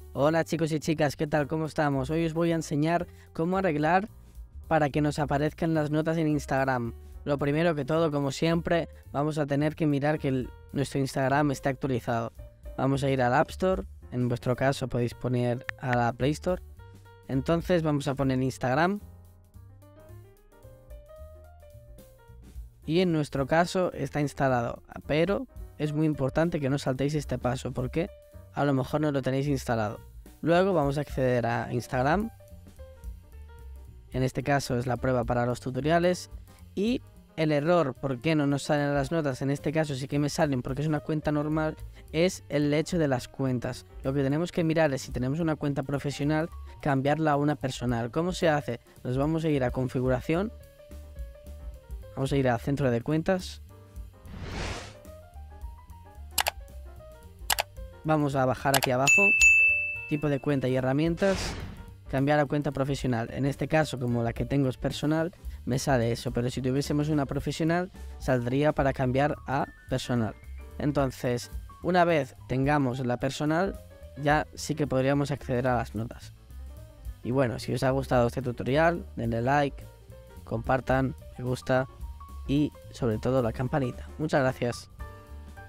Hola chicos y chicas, ¿qué tal? ¿Cómo estamos? Hoy os voy a enseñar cómo arreglar para que nos aparezcan las notas en Instagram. Lo primero que todo, como siempre, vamos a tener que mirar que nuestro Instagram esté actualizado. Vamos a ir al App Store, en vuestro caso podéis poner a la Play Store. Entonces vamos a poner Instagram. Y en nuestro caso está instalado, pero es muy importante que no saltéis este paso porque a lo mejor no lo tenéis instalado. Luego vamos a acceder a Instagram. En este caso es la prueba para los tutoriales. Y el error, ¿por qué no nos salen las notas? En este caso sí que me salen porque es una cuenta normal, es el hecho de las cuentas. Lo que tenemos que mirar es si tenemos una cuenta profesional, cambiarla a una personal. ¿Cómo se hace? Nos vamos a ir a configuración. Vamos a ir a centro de cuentas. Vamos a bajar aquí abajo, tipo de cuenta y herramientas, cambiar a cuenta profesional. En este caso, como la que tengo es personal, me sale eso, pero si tuviésemos una profesional, saldría para cambiar a personal. Entonces, una vez tengamos la personal, ya sí que podríamos acceder a las notas. Y bueno, si os ha gustado este tutorial, denle like, compartan, me gusta y sobre todo la campanita. Muchas gracias.